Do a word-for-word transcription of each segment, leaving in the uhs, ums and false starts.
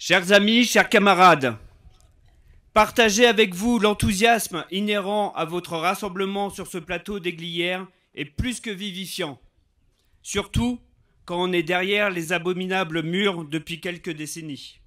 Chers amis, chers camarades, partagez avec vous l'enthousiasme inhérent à votre rassemblement sur ce plateau d'Aiglières est plus que vivifiant, surtout quand on est derrière les abominables murs depuis quelques décennies.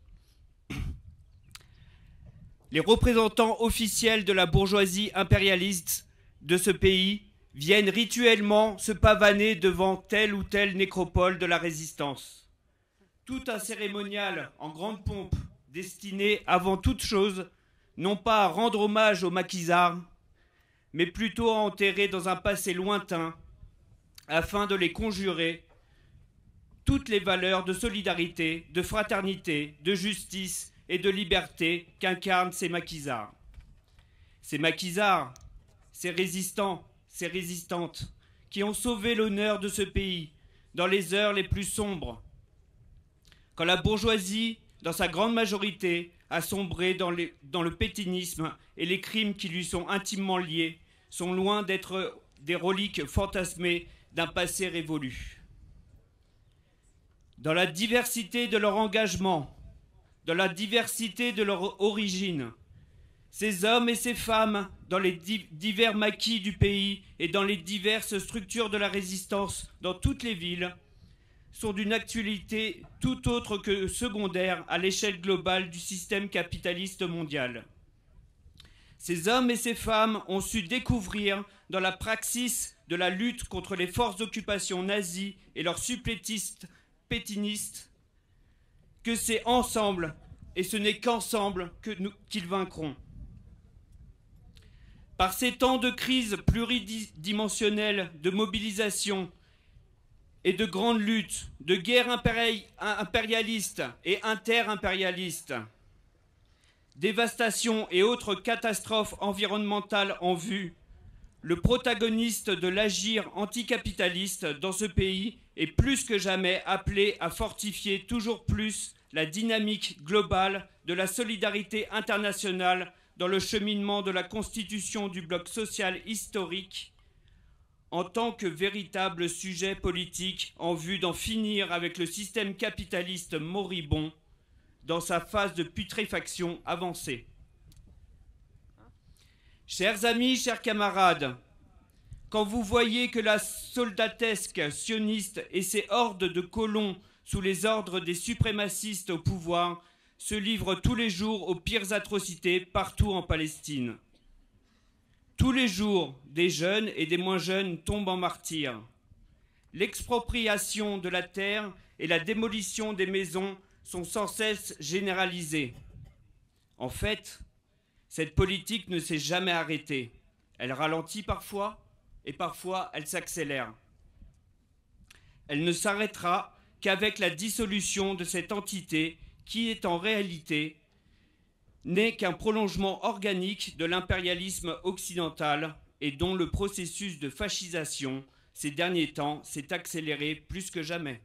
Les représentants officiels de la bourgeoisie impérialiste de ce pays viennent rituellement se pavaner devant telle ou telle nécropole de la résistance. Tout un cérémonial en grande pompe destiné avant toute chose non pas à rendre hommage aux maquisards, mais plutôt à enterrer dans un passé lointain afin de les conjurer toutes les valeurs de solidarité, de fraternité, de justice et de liberté qu'incarnent ces maquisards. Ces maquisards, ces résistants, ces résistantes qui ont sauvé l'honneur de ce pays dans les heures les plus sombres, quand la bourgeoisie, dans sa grande majorité, a sombré dans, les, dans le pétinisme et les crimes qui lui sont intimement liés sont loin d'être des reliques fantasmées d'un passé révolu. Dans la diversité de leur engagement, dans la diversité de leur origine, ces hommes et ces femmes, dans les divers maquis du pays et dans les diverses structures de la résistance dans toutes les villes, sont d'une actualité tout autre que secondaire à l'échelle globale du système capitaliste mondial. Ces hommes et ces femmes ont su découvrir dans la praxis de la lutte contre les forces d'occupation nazies et leurs supplétistes pétinistes que c'est ensemble, et ce n'est qu'ensemble, que nous, qu'ils vaincront. Par ces temps de crise pluridimensionnelle, de mobilisation et de grandes luttes, de guerres impérialistes et inter-impérialistes, dévastation et autres catastrophes environnementales en vue, le protagoniste de l'agir anticapitaliste dans ce pays est plus que jamais appelé à fortifier toujours plus la dynamique globale de la solidarité internationale dans le cheminement de la constitution du bloc social historique en tant que véritable sujet politique en vue d'en finir avec le système capitaliste moribond dans sa phase de putréfaction avancée. Chers amis, chers camarades, quand vous voyez que la soldatesque sioniste et ses hordes de colons sous les ordres des suprémacistes au pouvoir se livrent tous les jours aux pires atrocités partout en Palestine. Tous les jours, des jeunes et des moins jeunes tombent en martyrs. L'expropriation de la terre et la démolition des maisons sont sans cesse généralisées. En fait, cette politique ne s'est jamais arrêtée. Elle ralentit parfois et parfois elle s'accélère. Elle ne s'arrêtera qu'avec la dissolution de cette entité qui est en réalité n'est qu'un prolongement organique de l'impérialisme occidental et dont le processus de fascisation ces derniers temps s'est accéléré plus que jamais.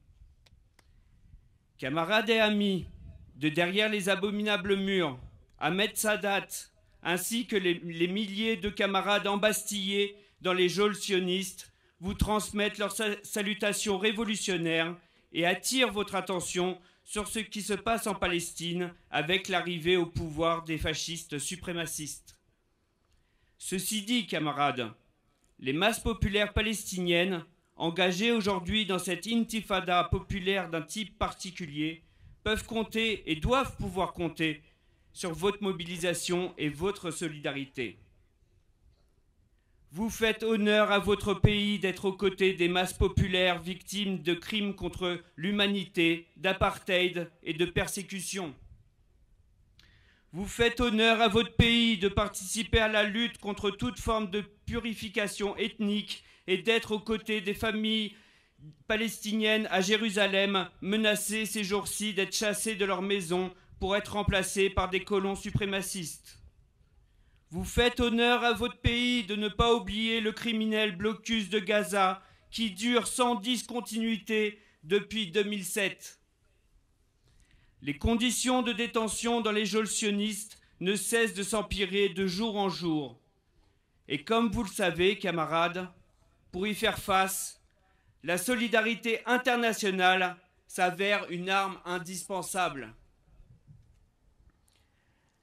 Camarades et amis, de derrière les abominables murs, Ahmed Sadat, ainsi que les, les milliers de camarades embastillés dans les geôles sionistes, vous transmettent leurs salutations révolutionnaires et attirent votre attention sur ce qui se passe en Palestine avec l'arrivée au pouvoir des fascistes suprémacistes. Ceci dit, camarades, les masses populaires palestiniennes, engagées aujourd'hui dans cette intifada populaire d'un type particulier, peuvent compter et doivent pouvoir compter sur votre mobilisation et votre solidarité. Vous faites honneur à votre pays d'être aux côtés des masses populaires victimes de crimes contre l'humanité, d'apartheid et de persécution. Vous faites honneur à votre pays de participer à la lutte contre toute forme de purification ethnique et d'être aux côtés des familles palestiniennes à Jérusalem menacées ces jours-ci d'être chassées de leurs maisons pour être remplacées par des colons suprémacistes. Vous faites honneur à votre pays de ne pas oublier le criminel blocus de Gaza qui dure sans discontinuité depuis deux mille sept. Les conditions de détention dans les geôles sionistes ne cessent de s'empirer de jour en jour. Et comme vous le savez, camarades, pour y faire face, la solidarité internationale s'avère une arme indispensable.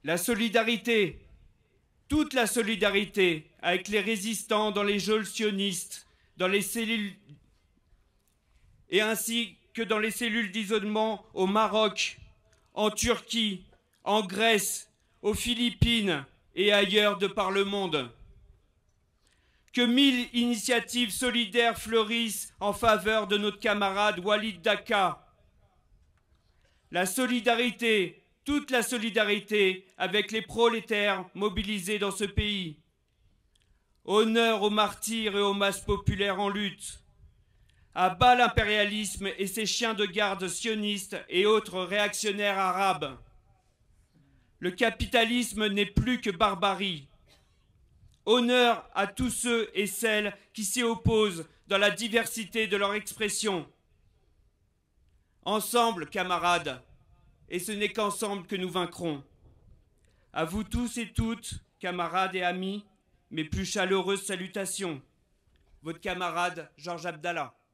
La solidarité, toute la solidarité avec les résistants dans les geôles sionistes, dans les cellules et ainsi que dans les cellules d'isolement au Maroc, en Turquie, en Grèce, aux Philippines et ailleurs de par le monde. Que mille initiatives solidaires fleurissent en faveur de notre camarade Walid Daka. La solidarité, toute la solidarité avec les prolétaires mobilisés dans ce pays. Honneur aux martyrs et aux masses populaires en lutte. À bas l'impérialisme et ses chiens de garde sionistes et autres réactionnaires arabes. Le capitalisme n'est plus que barbarie. Honneur à tous ceux et celles qui s'y opposent dans la diversité de leur expression. Ensemble, camarades, et ce n'est qu'ensemble que nous vaincrons. À vous tous et toutes, camarades et amis, mes plus chaleureuses salutations. Votre camarade Georges Abdallah.